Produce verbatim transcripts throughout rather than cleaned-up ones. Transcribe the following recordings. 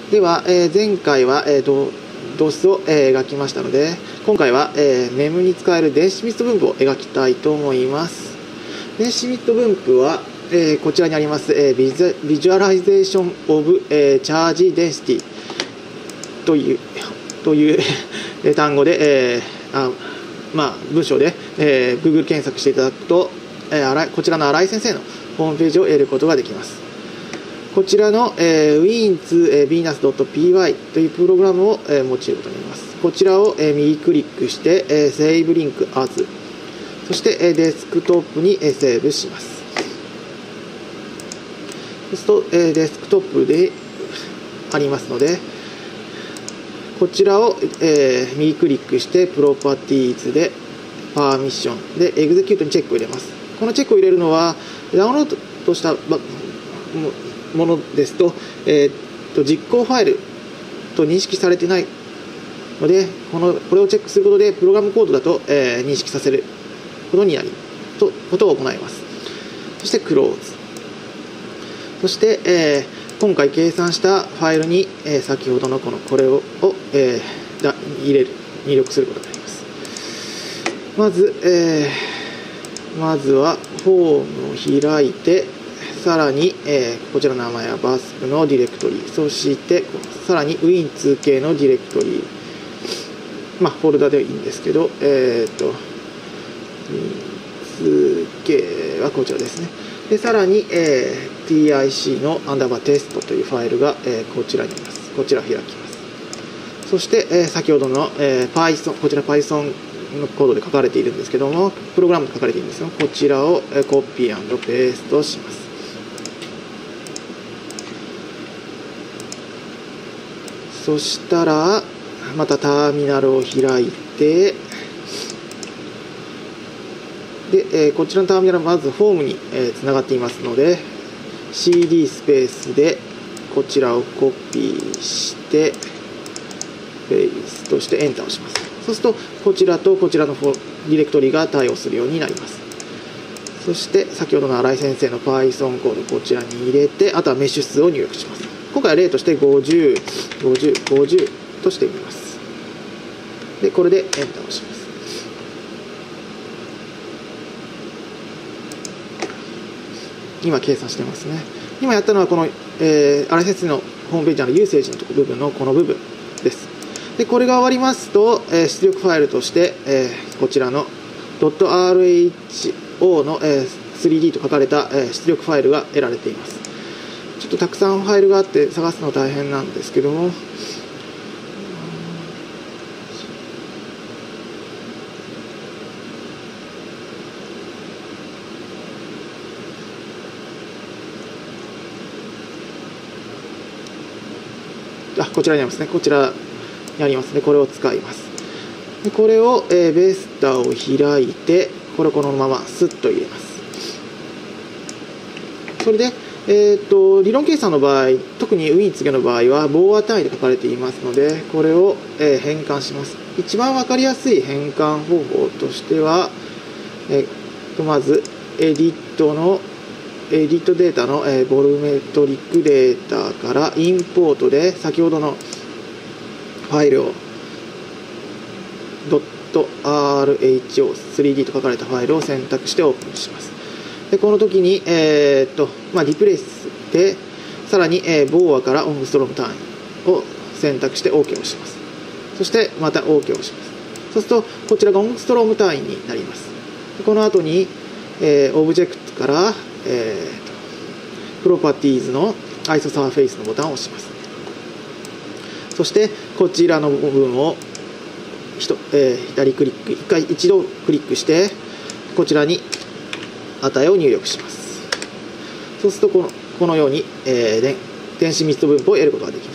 では、えー、前回は、えー、ドドスを、えー、描きましたので、今回は、えー、メムに使える電子密度分布を描きたいと思います。電子密度分布は、えー、こちらにあります、えー、ビジュ、ビジュアライゼーションオブ、えー、チャージデンシティというという単語で、えーあまあ、文章で、えー、Google 検索していただくと、えー、こちらの新井先生のホームページを得ることができます。こちらの、えー、ウィーンツ ヴィーナス ドット ピーワイ というプログラムを、えー、用いることになります。こちらを、えー、右クリックして、えー、Save Link As、そして、えー、デスクトップに、えー、セーブします。そうすると、えー、デスクトップでありますので、こちらを、えー、右クリックしてプロパティーズでパーミッションでエグゼキュートにチェックを入れます。このチェックを入れるのはダウンロードしたものですと、えー、と実行ファイルと認識されていないので、このこれをチェックすることでプログラムコードだと、えー、認識させることになりとことを行います。そしてクローズ、そして、えー今回計算したファイルに、えー、先ほどのこのこれを、えー、だ入れる入力することになります。まず、えー、まずはフォームを開いて、さらに、えー、こちらの名前は バースプ のディレクトリー、そしてさらに ウィーンツー 系のディレクトリー、まあフォルダでいいんですけど、えっと ウィーンツー 系はこちらですね。でさらに、えー、ティーアイシー のアンダーバーテストというファイルが、えー、こちらにあります。こちらを開きます。そして、えー、先ほどの、えー、Python、こちら Python のコードで書かれているんですけども、プログラムで書かれているんですが、こちらを、えー、コピー&ペーストします。そしたらまたターミナルを開いて、で、えー、こちらのターミナルはまずフォームに、えー、つながっていますので シーディー スペースでこちらをコピーしてペーストしてエンターをします。そうするとこちらとこちらのディレクトリが対応するようになります。そして先ほどの新井先生の Python コードこちらに入れて、あとはメッシュ数を入力します。今回は例としてごじゅう、ごじゅう、ごじゅうとしてみます。でこれでエンターをします。今計算してますね。今やったのはこの、えー、新井先生のホームページのユーセージの部分のこの部分です。でこれが終わりますと、えー、出力ファイルとして、えー、こちらの .rho の、えー、スリーディー と書かれた、えー、出力ファイルが得られています。ちょっとたくさんファイルがあって探すの大変なんですけども、あこちらにありますね。こちらにありますね。これを使います。でこれを、えー、ベスタを開いて、これをこのままスッと入れます。それで、えー、と理論計算の場合、特にウィーンツーの場合は棒値で書かれていますので、これを、えー、変換します。一番分かりやすい変換方法としては、えー、とまずエディットのエディットデータの、えー、ボルメトリックデータからインポートで先ほどのファイルを .rho スリーディー と書かれたファイルを選択してオープンします。でこの時に、えーっとまあ、リプレイスでさらに、えー、ボーアからオングストローム単位を選択して OK をします。そしてまた OK をします。そうするとこちらがオングストローム単位になります。でこの後に、えー、オブジェクトから、えー、プロパティーズの アイソ サーフェイスのボタンを押します。そしてこちらの部分をひと、えー、左クリック一回一度クリックしてこちらに値を入力します。そうするとこの、このように、えー、電子密度分布を得ることができます。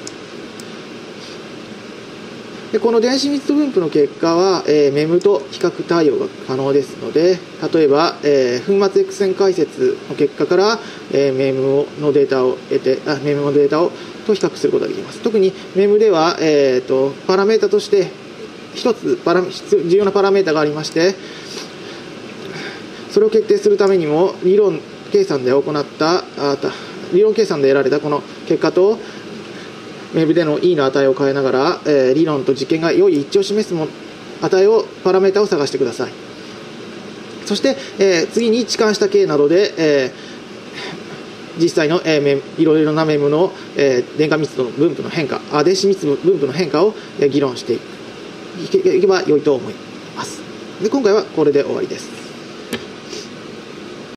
でこの電子密度分布の結果は、えー、メムと比較対応が可能ですので、例えば、えー、粉末 X 線解説の結果から、えー、メムのデータを得てあメムのデータをと比較することができます。特にメムでは、えー、とパラメータとして一つパラ重要なパラメータがありまして、それを決定するためにも理論計算で行ったあ理論計算で得られたこの結果とメムでの E の値を変えながら、えー、理論と実験が良い一致を示すも値をパラメータを探してください。そして、えー、次に置換した形などで、えー、実際の、えー、メいろいろなメムの、えー、電荷密度の分布の変化、あ電子密度分布の変化を、えー、議論していけば良いと思います。で今回はこれで終わりです。